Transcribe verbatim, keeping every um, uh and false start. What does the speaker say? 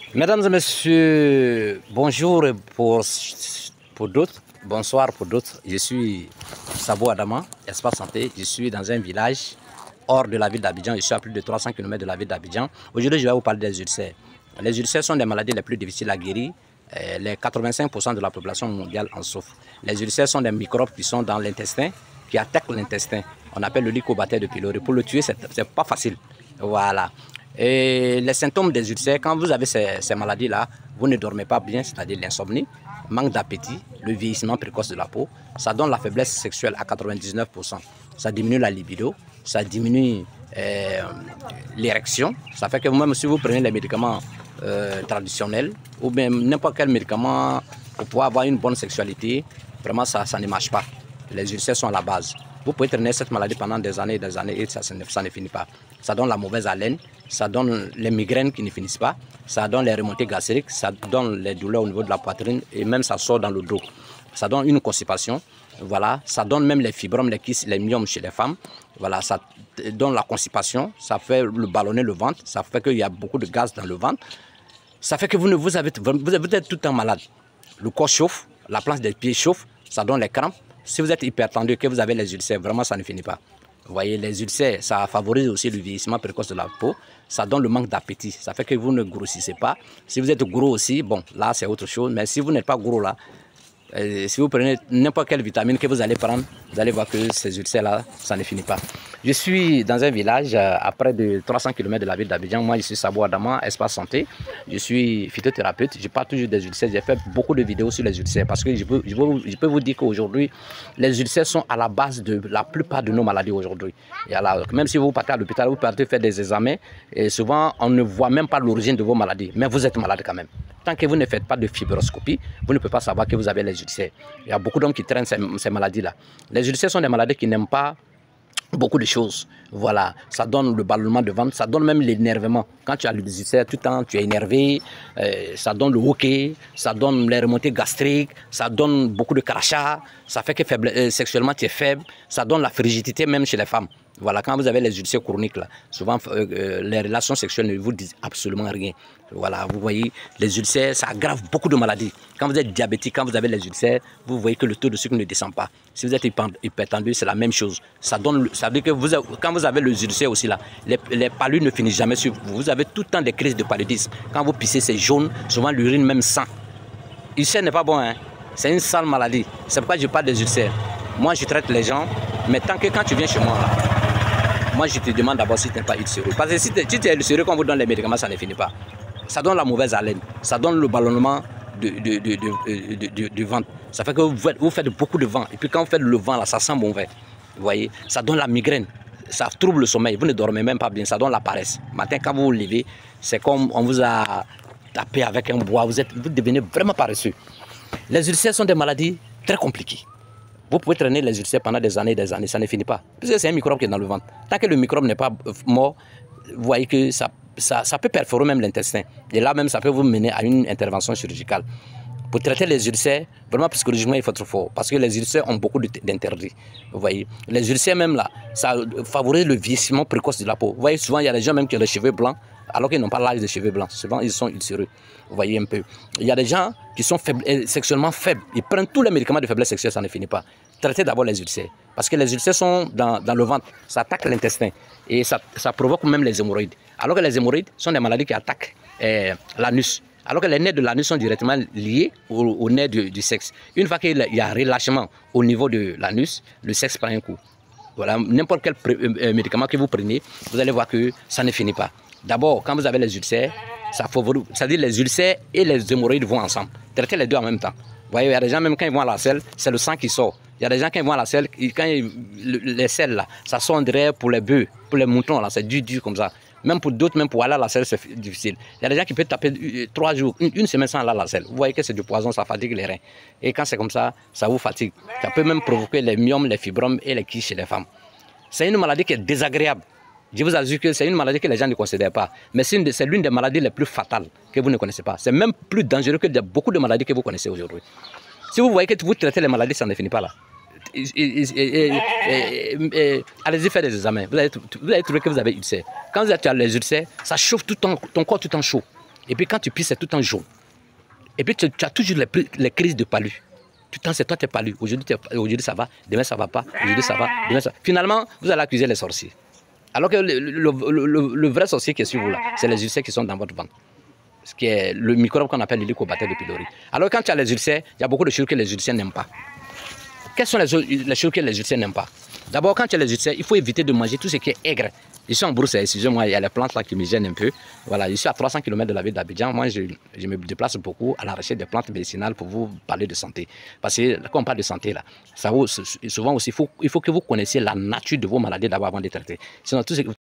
Mesdames et messieurs, bonjour pour, pour d'autres, bonsoir pour d'autres. Je suis Sabo Adama, Espace Santé. Je suis dans un village hors de la ville d'Abidjan. Je suis à plus de trois cents kilomètres de la ville d'Abidjan. Aujourd'hui, je vais vous parler des ulcères. Les ulcères sont des maladies les plus difficiles à guérir. Les quatre-vingt-cinq pour cent de la population mondiale en souffrent. Les ulcères sont des microbes qui sont dans l'intestin, qui attaquent l'intestin. On appelle le Helicobacter pylori. Pour le tuer, ce n'est pas facile. Voilà. Et les symptômes des ulcères, quand vous avez ces, ces maladies-là, vous ne dormez pas bien, c'est-à-dire l'insomnie, manque d'appétit, le vieillissement précoce de la peau, ça donne la faiblesse sexuelle à quatre-vingt-dix-neuf pour cent. Ça diminue la libido, ça diminue euh, l'érection. Ça fait que même si vous prenez les médicaments euh, traditionnels ou bien n'importe quel médicament pour pouvoir avoir une bonne sexualité, vraiment ça, ça ne marche pas. Les ulcères sont à la base. Vous pouvez traîner cette maladie pendant des années et des années et ça, ça, ne, ça ne finit pas. Ça donne la mauvaise haleine, ça donne les migraines qui ne finissent pas, ça donne les remontées gastriques, ça donne les douleurs au niveau de la poitrine et même ça sort dans le dos. Ça donne une constipation, voilà, ça donne même les fibromes, les kystes, les myomes chez les femmes. Voilà, ça donne la constipation, ça fait le ballonner le ventre, ça fait qu'il y a beaucoup de gaz dans le ventre. Ça fait que vous, ne, vous, avez, vous êtes tout le temps malade. Le corps chauffe, la plante des pieds chauffe, ça donne les crampes. Si vous êtes hypertendu, que vous avez les ulcères, vraiment ça ne finit pas. Vous voyez, les ulcères, ça favorise aussi le vieillissement précoce de la peau. Ça donne le manque d'appétit. Ça fait que vous ne grossissez pas. Si vous êtes gros aussi, bon, là c'est autre chose. Mais si vous n'êtes pas gros là, euh, si vous prenez n'importe quelle vitamine que vous allez prendre, vous allez voir que ces ulcères-là, ça ne finit pas. Je suis dans un village euh, à près de trois cents kilomètres de la ville d'Abidjan. Moi, je suis Sabo Adama, Espace Santé. Je suis phytothérapeute. Je parle toujours des ulcères. J'ai fait beaucoup de vidéos sur les ulcères parce que je peux, je peux, je peux vous dire qu'aujourd'hui, les ulcères sont à la base de la plupart de nos maladies aujourd'hui. Même si vous partez à l'hôpital, vous partez faire des examens, et souvent, on ne voit même pas l'origine de vos maladies. Mais vous êtes malade quand même. Tant que vous ne faites pas de fibroscopie, vous ne pouvez pas savoir que vous avez les ulcères. Il y a beaucoup d'hommes qui traînent ces, ces maladies-là. Les ulcères sont des maladies qui n'aiment pas beaucoup de choses. Voilà, ça donne le ballonnement de ventre, ça donne même l'énervement. Quand tu as les ulcères, tout le temps, tu es énervé, euh, ça donne le hoquet, ça donne les remontées gastriques, ça donne beaucoup de crachats, ça fait que faible, euh, sexuellement tu es faible, ça donne la frigidité même chez les femmes. Voilà, quand vous avez les ulcères chroniques, là, souvent euh, euh, les relations sexuelles ne vous disent absolument rien. Voilà, vous voyez, les ulcères, ça aggrave beaucoup de maladies. Quand vous êtes diabétique, quand vous avez les ulcères, vous voyez que le taux de sucre ne descend pas. Si vous êtes hypertendu, c'est la même chose. Ça donne, ça veut dire que vous, quand vous avez les ulcères aussi là, les, les palus ne finissent jamais sur vous. Vous avez tout le temps des crises de paludisme. Quand vous pissez, c'est jaune, souvent l'urine même sang. Ulcère n'est pas bon, hein. C'est une sale maladie. C'est pourquoi je parle des ulcères. Moi, je traite les gens, mais tant que quand tu viens chez moi, là, moi, je te demande d'abord si tu n'es pas ulcéreux. Parce que si tu es ulcéreux, quand on vous donne les médicaments, ça ne finit pas. Ça donne la mauvaise haleine, ça donne le ballonnement du de, de, de, de, de, de ventre. Ça fait que vous faites, vous faites beaucoup de vent. Et puis quand vous faites le vent, là, ça sent mauvais. Vous voyez, ça donne la migraine, ça trouble le sommeil. Vous ne dormez même pas bien, ça donne la paresse. Matin, quand vous vous levez, c'est comme on vous a tapé avec un bois. Vous, êtes, vous devenez vraiment paresseux. Les ulcères sont des maladies très compliquées. Vous pouvez traîner les ulcères pendant des années et des années, ça ne finit pas. Parce que c'est un microbe qui est dans le ventre. Tant que le microbe n'est pas mort, vous voyez que ça, ça, ça peut perforer même l'intestin. Et là même, ça peut vous mener à une intervention chirurgicale. Pour traiter les ulcères, vraiment psychologiquement, il faut être fort. Parce que les ulcères ont beaucoup d'interdits. Vous voyez, les ulcères même là, ça favorise le vieillissement précoce de la peau. Vous voyez, souvent, il y a des gens même qui ont les cheveux blancs, alors qu'ils n'ont pas l'âge des cheveux blancs. Souvent, ils sont ulcéreux. Vous voyez un peu. Il y a des gens qui sont faibles, sexuellement faibles. Ils prennent tous les médicaments de faiblesse sexuelle, ça ne finit pas. Traitez d'abord les ulcères. Parce que les ulcères sont dans, dans le ventre. Ça attaque l'intestin. Et ça, ça provoque même les hémorroïdes. Alors que les hémorroïdes sont des maladies qui attaquent eh, l'anus. Alors que les nerfs de l'anus sont directement liés aux, aux nerfs du, du sexe. Une fois qu'il y a un relâchement au niveau de l'anus, le sexe prend un coup. Voilà, n'importe quel euh, médicament que vous prenez, vous allez voir que ça ne finit pas. D'abord, quand vous avez les ulcères, ça favorise, c'est-à-dire les ulcères et les hémorroïdes vont ensemble. Traitez les deux en même temps. Vous voyez, il y a des gens, même quand ils vont à la selle, c'est le sang qui sort. Il y a des gens qui vont à la selle, quand ils, les selles là, ça sort derrière pour les bœufs, pour les moutons, là, c'est dur, dur comme ça. Même pour d'autres, même pour aller à la selle, c'est difficile. Il y a des gens qui peuvent taper trois jours, une, une semaine sans aller à la selle. Vous voyez que c'est du poison, ça fatigue les reins. Et quand c'est comme ça, ça vous fatigue. Ça peut même provoquer les myomes, les fibromes et les kystes chez les femmes. C'est une maladie qui est désagréable. Je vous assure que c'est une maladie que les gens ne considèrent pas. Mais c'est l'une des maladies les plus fatales que vous ne connaissez pas. C'est même plus dangereux que de, beaucoup de maladies que vous connaissez aujourd'hui. Si vous voyez que vous traitez les maladies, ça ne finit pas là. Allez-y faire des examens. Vous allez, vous allez trouver que vous avez ulcère. Quand vous avez les ulcères, ça chauffe tout ton, ton corps tout en chaud. Et puis quand tu pisses, c'est tout en jaune. Et puis tu, tu as toujours les, les crises de palu. Tout le temps, c'est toi qui es palu. Aujourd'hui, aujourd'hui, ça va, demain, ça ne va pas. Aujourd'hui, ça va, demain, ça va. Finalement, vous allez accuser les sorciers. Alors que le, le, le, le, le vrai sorcier qui est sur vous, là, c'est les ulcères qui sont dans votre ventre. Ce qui est le microbe qu'on appelle l'hélicobacter de pylori. Alors quand tu as les ulcères, il y a beaucoup de choses que les ulcères n'aiment pas. Quelles sont les, les choses que les ulcères n'aiment pas? D'abord, quand tu as les ulcères, il faut éviter de manger tout ce qui est aigre. Ici en Brousse, excusez-moi, il y a les plantes là qui me gênent un peu. Voilà, je suis à trois cents kilomètres de la ville d'Abidjan. Moi, je, je me déplace beaucoup à la recherche des plantes médicinales pour vous parler de santé. Parce que quand on parle de santé, là, ça vaut, souvent aussi, il faut, il faut que vous connaissiez la nature de vos maladies d'abord avant de les traiter. Sinon, tout ce,